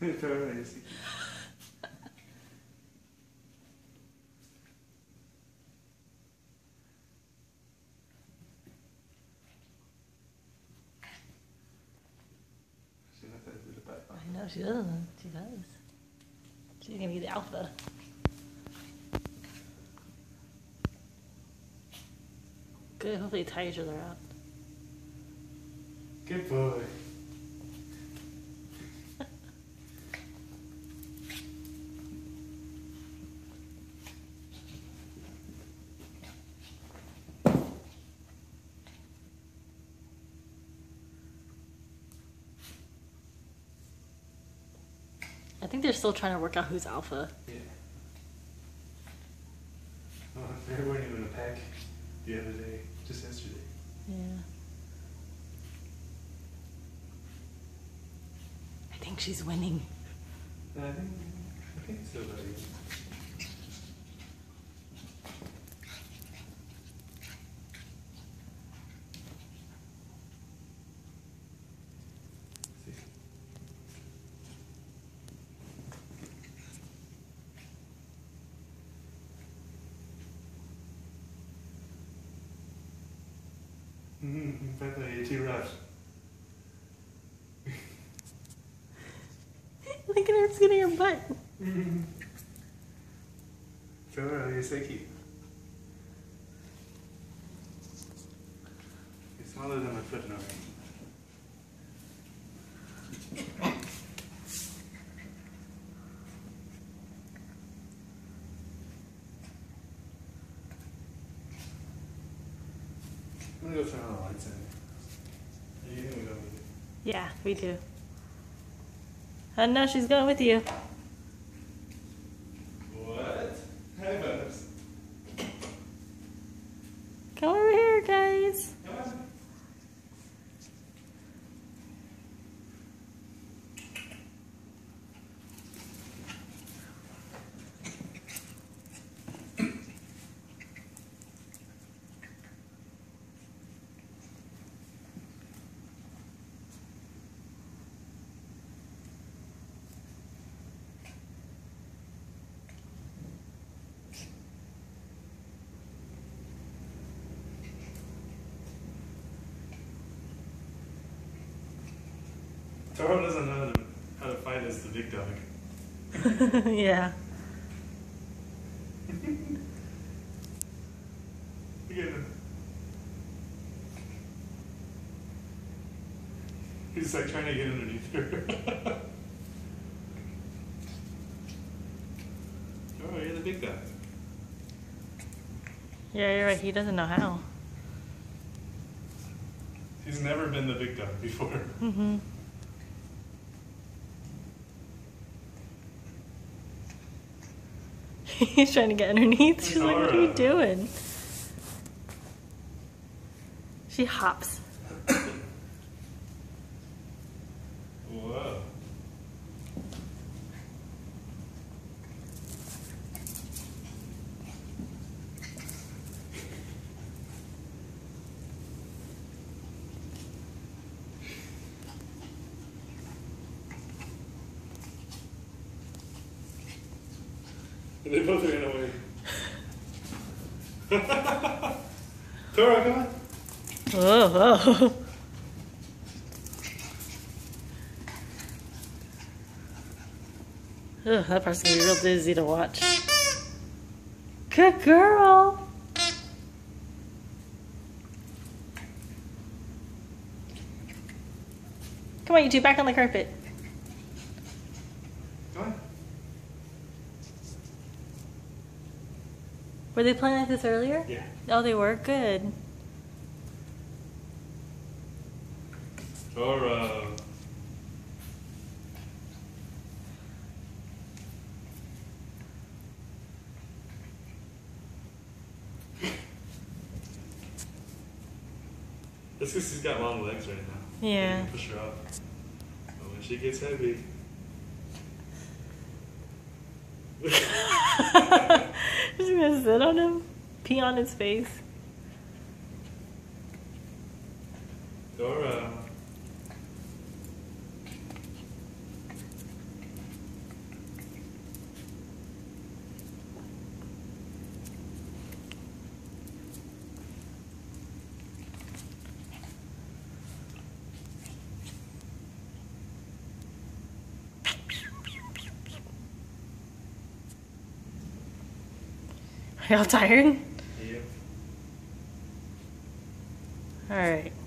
Toro, you see. I know, she does. She does. She's gonna be the alpha. Good, hopefully tie each other out. Good boy. I think they're still trying to work out who's alpha. Yeah. Oh, they weren't even a pack the other day, just yesterday. Yeah. I think she's winning. I think it's still about even. Peppa, you're too rough. Look at her skinning her butt. Toro, you're so cute. You're smaller than my foot, Nori. I'm gonna go turn on the lights in. Are you gonna go with it? Yeah, we do. And now she's going with you. What? Hi, Bubs. Come over here, guys. Come on. Toro doesn't know how to fight as the big dog. Yeah. Look at him. He's like trying to get underneath her. Oh, you're the big dog. Yeah, you're right. He doesn't know how. He's never been the big dog before. Mm-hmm. He's trying to get underneath. She's like, what are you doing? She hops. Whoa. They both ran away. Toro, come on. Whoa, whoa. Ugh, that part's gonna be real dizzy to watch. Good girl. Come on, you two, back on the carpet. Come on. Were they playing like this earlier? Yeah. Oh, they were? Good. Toro. That's because she's got long legs right now. Yeah. You can push her up. But when she gets heavy. She's gonna sit on him, pee on his face. Toro. Y'all tired? Yep. All right.